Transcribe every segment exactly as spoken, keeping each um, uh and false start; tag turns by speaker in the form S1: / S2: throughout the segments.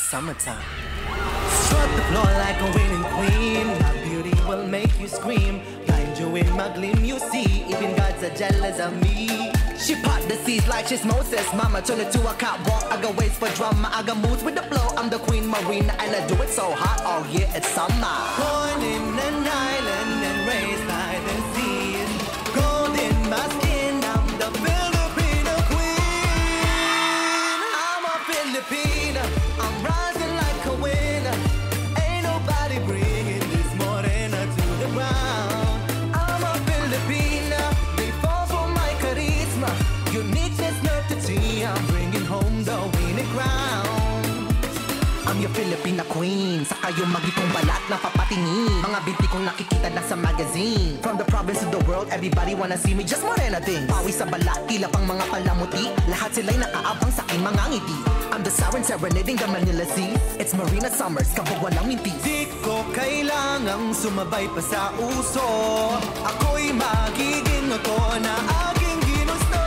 S1: summertime. Strut the floor like a winning queen. My beauty will make you scream. Blind you in my gleam, you see. Even gods are jealous of me. She part the seas like she's Moses. Mama turn it to a catwalk. I got ways for drama. I got moves with the flow. I'm the queen Marina and I do it so hot all year. It's summer. Born in an island and raised by the seas. Gold in my skin. I'm the Filipino queen. I'm a Filipina. I'm rising like a winner. Ain't nobody bringing this morena to the ground. I'm a Filipina. They fall for my charisma. Uniqueness, nerdity. I'm bringing home the winning crown. I'm your Filipina queen. Saka yung magitong balat na papatingin. Mga binti kong nakikita na sa magazine. From the province to the world, everybody wanna see me. Just morena things. Pawi sa balat, tila pang mga palamuti. Lahat sila'y nakaabang sa aking mga ngiti. I'm the siren serenading the Manila Sea. It's Marina Summers, kabog walang minti. Di ko kailangang sumabay pa sa uso. Ako'y magiging ako na aking ginusto.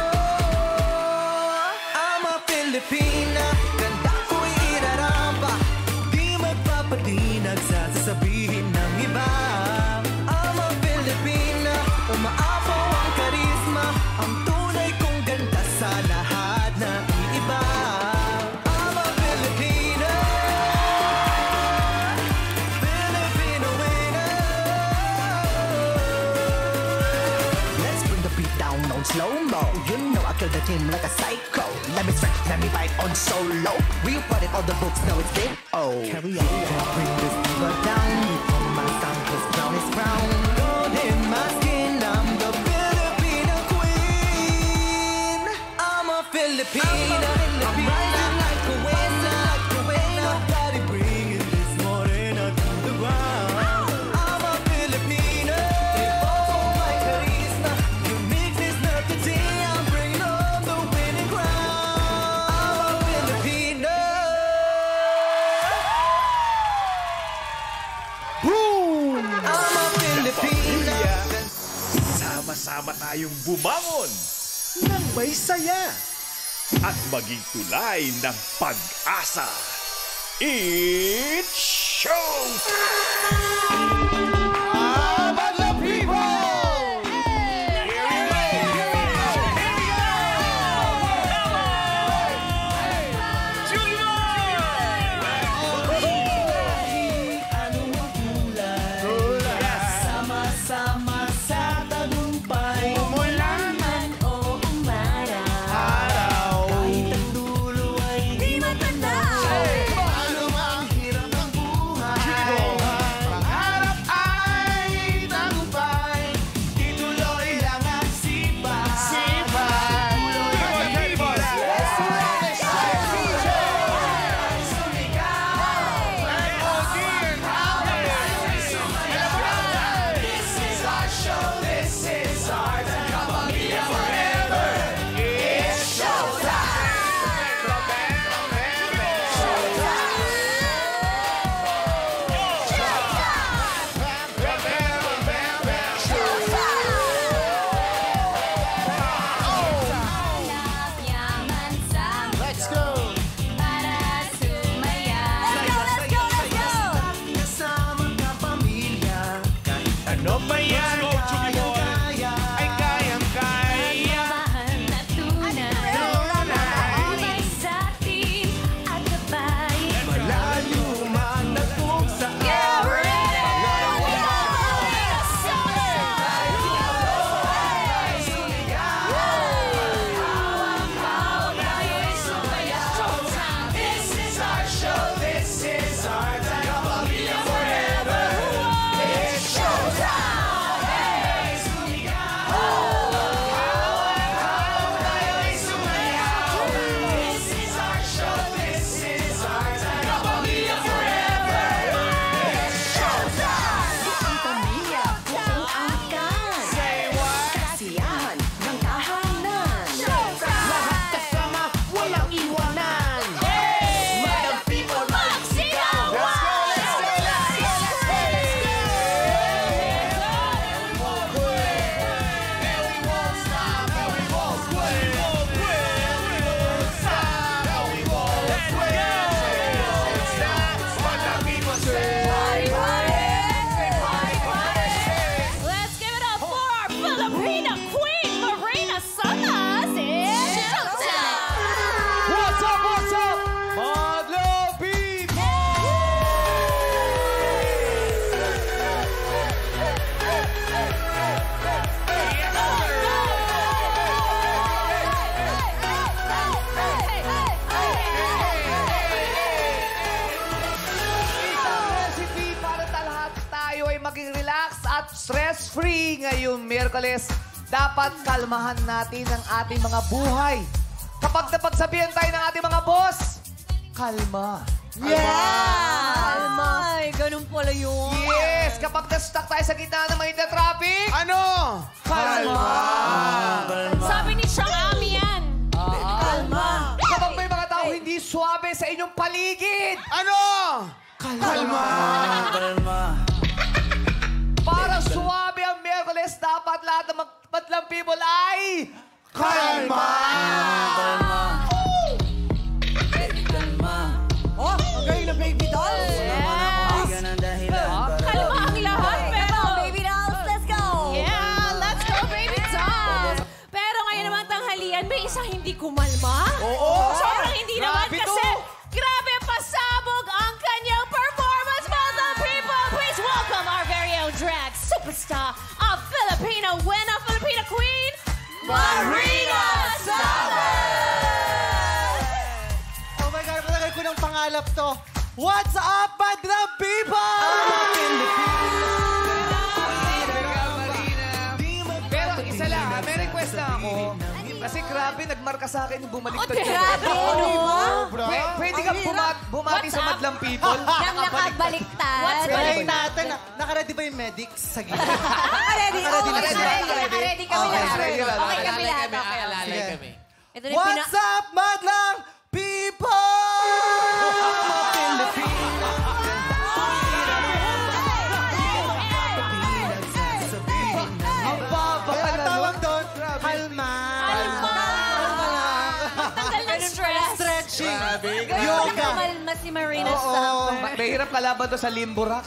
S1: I'm a Filipina, ganda ko'y irarampa. Di magpapatinag sa sasabihin ng iba. I'm a Filipina, umaapaw ang karisma. Ang tunay kong ganda sa lahat na iiba. I'm a Filipina, Filipino winner. Let's bring the beat down on slow-mo. You know I kill the team like a psycho. Let me stretch, let me bite on solo. We put it all the books, now it's big. Oh, carry on. Can't bring this diva down. Before my sound, cause brown is brown. Gold in my skin, I'm the Filipino queen. I'm a Filipina. I'm rising like a winner. Ain't nobody bringing this morena to the ground. I'm a Filipina. They fall for my charisma. Uniqueness, nerdity. I'm bringing home the winning crown. I'm a Filipina.
S2: Boom!
S1: I'm a Filipina.
S2: Sama-sama tayong bumangon ng may saya at maging tulay ng pag-asa. It's showtime! Madla people! Here we go!
S1: Sama-sama sa tagumpay.
S2: Umulan
S1: man o umaraw. Kahit ang dulo ay di matanda. Paano mang hirap ng buhay.
S3: maging relax at stress-free ngayong Miyerkules. Dapat kalmahan natin ang ating mga buhay. Kapag napagsabihan tayo ng ating mga boss, kalma.
S4: Yeah! Kalma. Ay, ganun pala yun.
S3: Yes! Kapag na-stuck tayo sa gitna ng mga traffic,
S2: Ano?
S3: kalma.
S4: Sabi ni Sean Ami yan. Kalma.
S3: Kapag may mga tao hindi swabe sa inyong paligid,
S2: Ano?
S3: kalma. Para suwabe ang Miyerkules, dapat lahat ng mag- madlang people ay kalma.
S5: Oh, ang galing na baby doll.
S4: Kalma ang lahat, pero...
S5: Baby dolls, let's go.
S4: Yeah, let's go, baby dolls! Pero ngayon naman tanghalian, may isa hindi kumalma.
S2: Oo.
S4: Sobrang hindi naman
S3: Grabe
S4: kasi
S3: to.
S4: grabe pasabog ang kanyang performance. Mga people, please welcome our very own drag superstar, a Filipino winner, Filipina queen, Marina Salas!
S5: Oh my God, palagay ko ng pangalap to. What's up, madlang people?
S3: Pero isa lang, ha, may request na ako. Kasi grabe, nagmarka sa akin yung bumaliktad.
S4: Oh, grabe, no?
S3: Pwede, pwede ka buma- bumati
S4: What's
S3: sa
S4: up?
S3: madlang people.
S5: Nang nakabaliktad.
S4: What's
S5: Try
S4: balik?
S5: natin. Nakaready ba yung medics sa gilid?
S4: Naka-ready.
S5: Naka-ready na
S4: Ready,
S5: sila.
S4: ready, ready kami
S5: Okay,
S4: lahat.
S3: ready lang.
S4: Okay kami lahat. Okay.
S5: Sige.
S4: Ito na yung pina-
S5: What's up, madlang people?
S3: Ang baba
S5: Kaya
S3: ka
S5: ang
S3: na,
S5: tawag
S3: no?
S5: doon, kalma.
S4: Kalma.
S5: Kalma lang.
S4: Tanggal ng stress.
S5: Stretching.
S4: Ganun
S5: Yoga.
S4: kumalma si Marina
S5: Oo.
S4: Summer.
S3: Ma- Mahirap kalaban to sa limbo rock.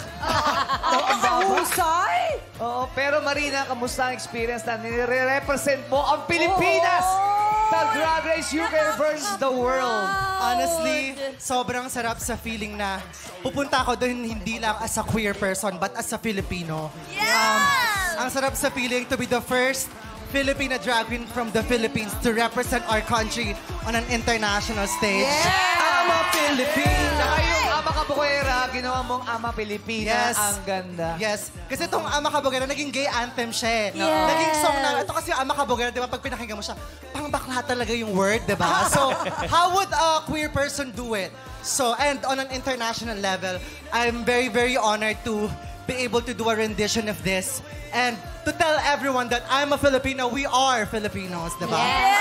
S5: Husay?
S3: Oo, pero Marina, kamusta ang experience na nire-represent mo ang Pilipinas sa Drag Race U K versus the world?
S5: Honestly, sobrang sarap sa feeling na pupunta ako doon hindi lang as a queer person but as a Filipino. Um, ang sarap sa feeling to be the first Filipina drag queen from the Philippines to represent our country on an international stage.
S3: I'm a Filipina. Saka yung Ama Kabukwera, ginawa mong Ama Pilipina.
S5: Yes.
S3: Ang ganda.
S5: Yes. Kasi itong Ama Kabugera, naging gay anthem siya eh.
S4: Yes.
S5: Naging song na, ito kasi yung Ama Kabugera, di ba, pag pinakinggan mo siya, pang bakla talaga yung word, di ba? So, how would a queer person do it? So, and on an international level, I'm very, very honored to be able to do a rendition of this and to tell everyone that I'm a Filipino, we are Filipinos, di ba?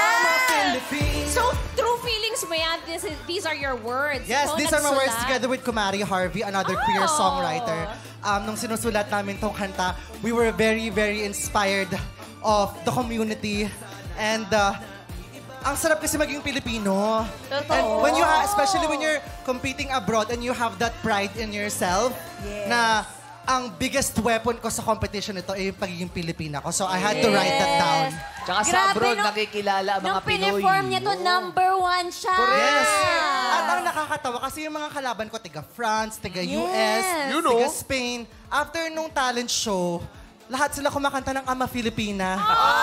S4: So, true feelings mo yan. This is, these are your words.
S5: Yes,
S4: Ikaw
S5: these are my words
S4: nagsulat.
S5: together with Kumari Harvey, another queer
S4: Oh.
S5: songwriter. Um, nung sinusulat namin tong kanta, we were very, very inspired of the community. And uh, ang sarap kasi maging Pilipino.
S4: Totoo.
S5: And when you ha- especially when you're competing abroad and you have that pride in yourself, na ang biggest weapon ko sa competition ito ay yung pagiging Pilipina ko. So I had to write that down.
S3: Tsaka sa
S4: Grabe,
S3: abroad,
S4: nung-
S3: nakikilala ang mga
S4: Nung
S3: Pinoy.
S4: piniform niya to, number one siya.
S5: Yes. At ang nakakatawa kasi yung mga kalaban ko, tiga France, tiga U S,
S4: Yes.
S2: You know.
S5: tiga Spain. After nung talent show, lahat sila kumakanta ng Ama Filipina.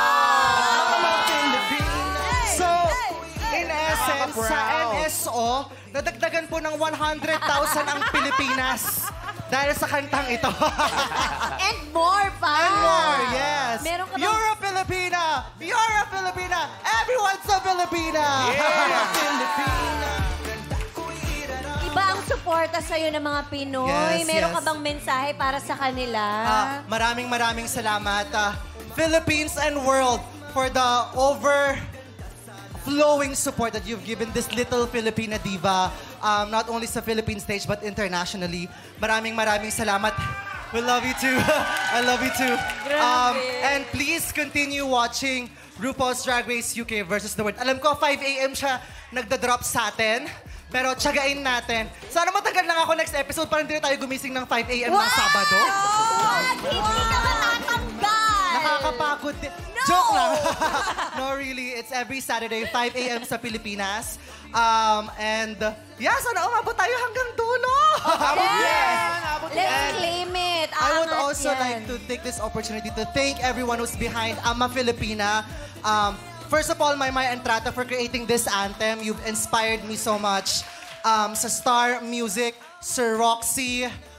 S5: Ama Filipina. So, in essence, sa N S O, nadagdagan po ng one hundred thousand ang Pilipinas. Dahil sa kantang ito.
S4: And more pa.
S5: And more, yes.
S4: Meron ka bang-
S5: You're a Filipina! You're a Filipina! Everyone's a Filipina!
S4: Iba ang suporta sa'yo ng mga Pinoy.
S5: Yes,
S4: Meron
S5: yes.
S4: ka bang mensahe para sa kanila?
S5: Ah, maraming maraming salamat, ah, Philippines and world, for the overflowing support that you've given this little Filipina diva, um, not only sa Philippine stage but internationally. Maraming maraming salamat. We love you too. I love you too. Um, and please continue watching RuPaul's Drag Race U K versus the world. Alam ko, five a m siya nagda-drop sa atin. Pero tsagain natin. Sana matagal lang ako next episode para hindi na tayo gumising ng five a m ng Sabado.
S4: What? Hindi ka matatanggal!
S5: Nakakapagod din. Joke lang. No, really. It's every Saturday, five a m sa Pilipinas. Um, and uh, yeah, sana umabot tayo hanggang dulo.
S4: Yes! Let's claim it.
S5: I would
S4: Angat
S5: also
S4: yan.
S5: like to take this opportunity to thank everyone who's behind Ama Filipina. Um, first of all, Maymay and Trata for creating this anthem. You've inspired me so much. Um, sa Star Music, Sir Roxy,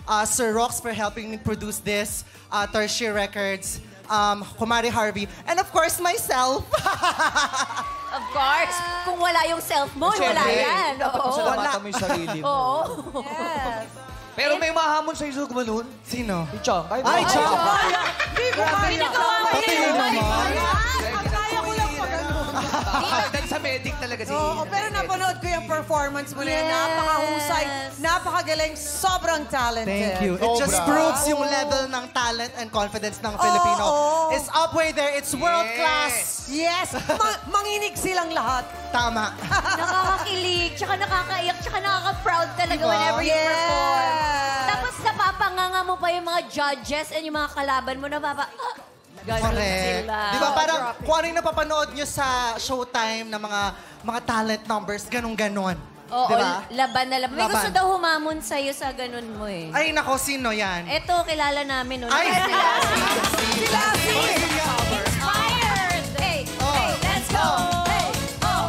S5: uh, Sir Rox for helping me produce this, uh, Tertiary Records, um, Kumari Harvey, and of course, myself.
S4: Of course. Kung wala yung self mo, wala yan.
S3: Dapat mo
S4: Oo.
S3: salamatan mo yung sarili mo.
S4: Oo.
S6: Yes.
S3: Pero may mahamon sa iso gumanon.
S5: Sino?
S3: Si Chong. Ay,
S5: Ay, Chong!
S6: Hindi ko kaya.
S4: Ginagawa mo
S5: Pati
S4: yun.
S5: naman.
S6: Ang kaya ko lang pag ano.
S3: Ah, dahil sa medic talaga si...
S6: Oo, pero napanood ko yung performance mo na yan.
S4: Yes.
S6: Napakahusay, napakagaling, sobrang talented.
S5: Thank you. It just
S2: Sobra.
S5: proves yung level ng talent and confidence ng Filipino.
S6: oo.
S5: It's up way there. It's world class.
S6: Yes, ma- manginig silang lahat.
S5: Tama.
S4: Nakakakilig, tsaka nakakaiyak, tsaka nakaka-proud talaga
S5: Diba?
S4: whenever you
S6: Yes.
S4: perform. Tapos napapanganga mo pa yung mga judges and yung mga kalaban mo, napapa... Ah, ganun
S5: Correct.
S4: sila.
S5: Di ba parang kung ano yung napapanood nyo sa Showtime na mga mga talent numbers, ganun-ganon.
S4: Oo,
S5: Di ba?
S4: laban na laban. May
S5: Laban.
S4: gusto daw humamon sa'yo sa ganun mo eh.
S5: Ay, nako, sino yan?
S4: Eto, kilala namin. No?
S5: Ay!
S4: Sila.
S6: Sila,
S4: Inspired! Hey,
S5: Oh.
S4: hey, let's go! Hey, oh,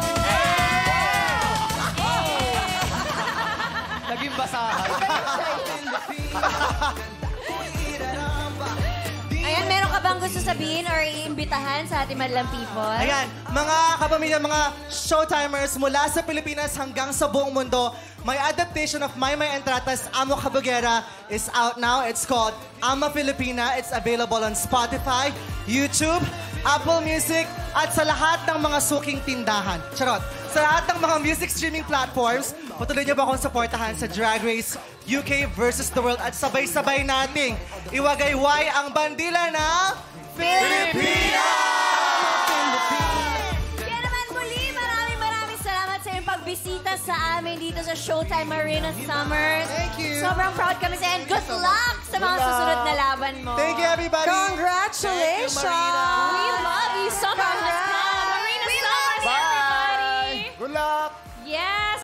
S3: Naging basahan.
S4: Ayan, meron ka bang gusto sabihin or iimbitahan sa ating madlang people?
S5: Ayan, mga kapamilya, mga showtimers mula sa Pilipinas hanggang sa buong mundo, my adaptation of Maymay Entratas, Amo Kabugera is out now. It's called Ama Filipina. It's available on Spotify, YouTube, Apple Music, at sa lahat ng mga suking tindahan. Charot. Sa lahat ng mga music streaming platforms, patuloy niyo ba akong supportahan sa Drag Race U K versus the World at sabay-sabay nating iwagayway ang bandila na Filipina!
S4: Kaya naman muli, maraming maraming salamat sa iyong pagbisita sa amin dito sa Showtime Arena Summers.
S5: Thank you.
S4: Sobrang proud kami sa iyo. Good luck sa mga susunod na laban mo.
S5: Thank you, everybody!
S6: Congratulations!
S4: We love you so much. Let's come. Arena Summers, everybody!
S2: Good luck!